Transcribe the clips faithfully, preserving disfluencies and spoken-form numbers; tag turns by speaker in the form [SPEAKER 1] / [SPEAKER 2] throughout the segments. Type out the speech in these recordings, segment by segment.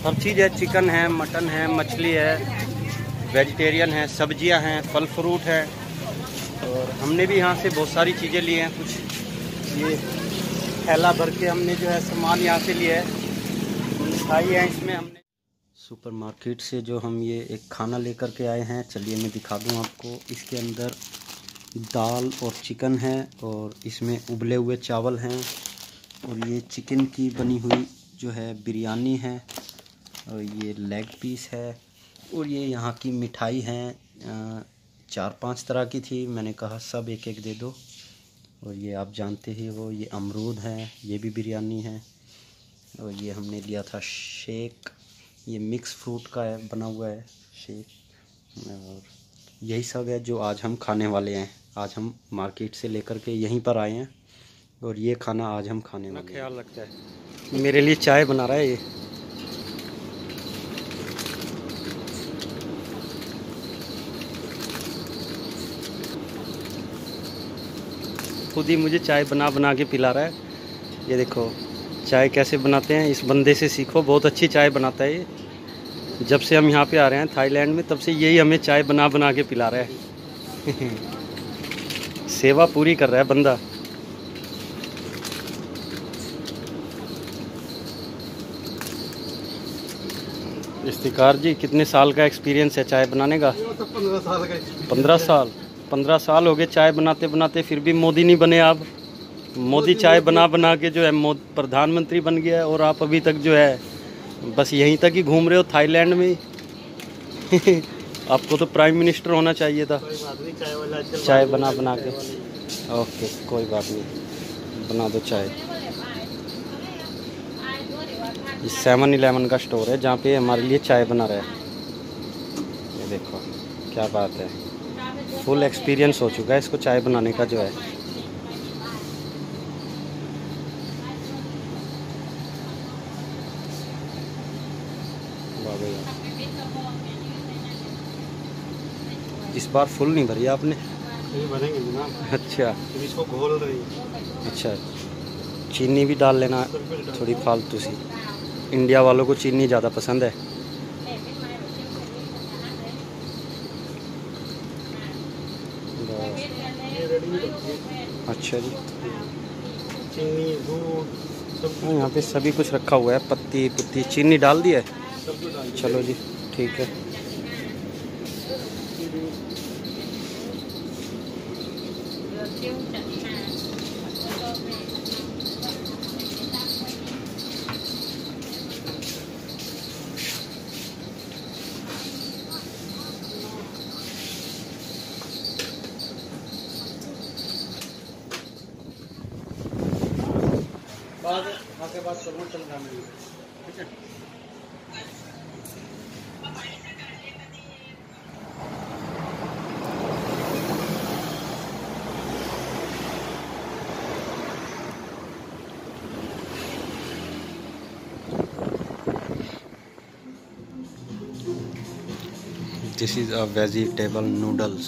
[SPEAKER 1] हर चीज़ है, चिकन है, मटन है, मछली है, वेजिटेरियन है, सब्जियां हैं, फल फ्रूट है। और हमने भी यहाँ से बहुत सारी चीज़ें ली हैं। कुछ ये थैला भर के हमने जो है सामान यहाँ से लिया है, मिठाई है इसमें। हमने सुपरमार्केट से जो हम ये एक खाना लेकर के आए हैं, चलिए मैं दिखा दूँ आपको। इसके अंदर दाल और चिकन है, और इसमें उबले हुए चावल हैं, और ये चिकन की बनी हुई जो है बिरयानी है, और ये लेग पीस है, और ये यहाँ की मिठाई हैं। चार पांच तरह की थी, मैंने कहा सब एक एक दे दो। और ये आप जानते ही हो, ये अमरूद है, ये भी बिरयानी है। और ये हमने लिया था शेक, ये मिक्स फ्रूट का है, बना हुआ है शेक। और यही सब है जो आज हम खाने वाले हैं। आज हम मार्केट से लेकर के यहीं पर आए हैं, और ये खाना आज हम खाने वाले हैं। ख्याल रखता है, मेरे लिए चाय बना रहा है ये। खुद ही मुझे चाय बना बना के पिला रहा है। ये देखो चाय कैसे बनाते हैं, इस बंदे से सीखो, बहुत अच्छी चाय बनाता है ये। जब से हम यहाँ पे आ रहे हैं थाईलैंड में, तब से यही हमें चाय बना बना के पिला रहा है। सेवा पूरी कर रहा है बंदा। इफ्तिकार जी, कितने साल का एक्सपीरियंस है चाय बनाने का?
[SPEAKER 2] पंद्रह साल का।
[SPEAKER 1] पंद्रह साल पंद्रह साल हो गए चाय बनाते बनाते, फिर भी मोदी नहीं बने आप। मोदी चाय बना बना के जो है मोदी प्रधानमंत्री बन गया है, और आप अभी तक जो है बस यहीं तक ही घूम रहे हो थाईलैंड में। आपको तो प्राइम मिनिस्टर होना चाहिए था। चाय बना बना के। ओके, कोई बात नहीं, बना दो चाय। ये सेवन इलेवन का स्टोर है जहाँ पे हमारे लिए चाय बना रहा है। ये देखो क्या बात है, फुल एक्सपीरियंस हो चुका है इसको चाय बनाने का जो है। वाह भैया, इस बार फुल नहीं भरी आपने?
[SPEAKER 2] ये भरेंगे जनाब।
[SPEAKER 1] अच्छा,
[SPEAKER 2] तो इसको घोल रही है।
[SPEAKER 1] अच्छा, चीनी भी डाल लेना थोड़ी फालतू सी। इंडिया वालों को चीनी ज़्यादा पसंद है। अच्छा जी,
[SPEAKER 2] चीनी, दूध सब
[SPEAKER 1] यहाँ पे सभी कुछ रखा हुआ है। पत्ती पुत्ती चीनी डाल दिया है। चलो जी, ठीक है। बाद आगे बात करूँ, चल रहा है, ठीक है। This is a vegetable noodles.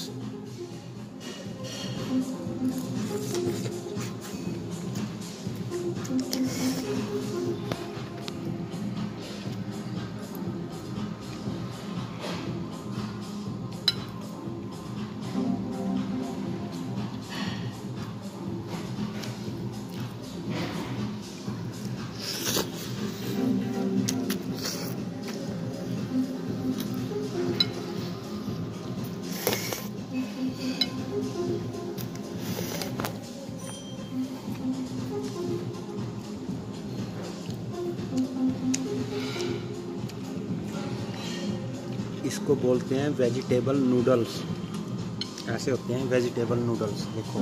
[SPEAKER 1] इसको बोलते हैं वेजिटेबल नूडल्स। ऐसे होते हैं वेजिटेबल नूडल्स, देखो।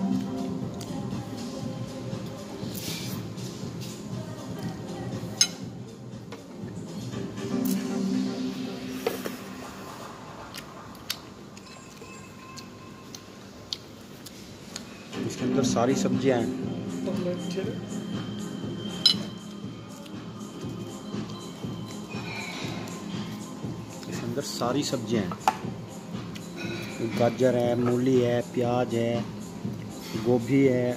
[SPEAKER 1] इसके अंदर सारी सब्जियां हैं। इसके अंदर सारी सब्जियां हैं। गाजर है, मूली है, प्याज है, गोभी है,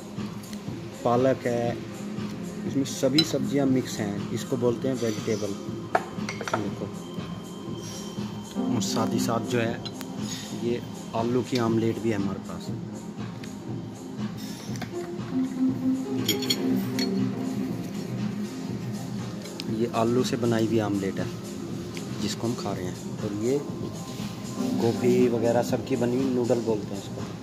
[SPEAKER 1] पालक है। इसमें सभी सब्जियां मिक्स हैं। इसको बोलते हैं वेजिटेबल। देखो, और साथ ही साथ जो है ये आलू की आमलेट भी है हमारे पास। ये आलू से बनाई हुई आमलेट है जिसको हम खा रहे हैं। और ये गोभी वगैरह सब की बनी हुई नूडल बोलते हैं इसको।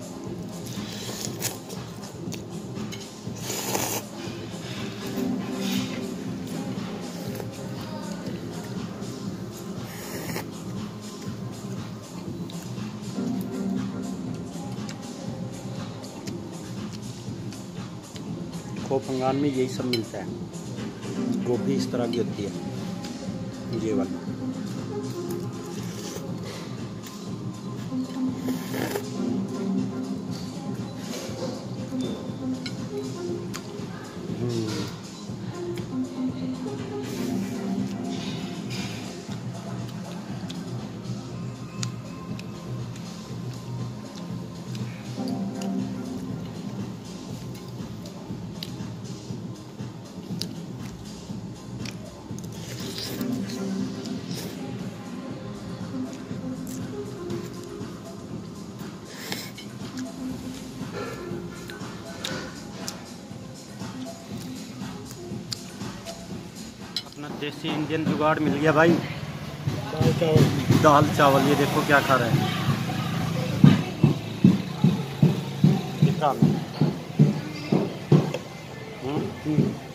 [SPEAKER 1] खोफंगान में यही सब मिलता है। गोभी इस तरह की होती है, ये वाली। अपना देसी इंडियन जुगाड़ मिल गया भाई।
[SPEAKER 2] दाल चावल।
[SPEAKER 1] दाल चावल, ये देखो क्या खा रहे हैं।
[SPEAKER 2] कितना?
[SPEAKER 1] हम्म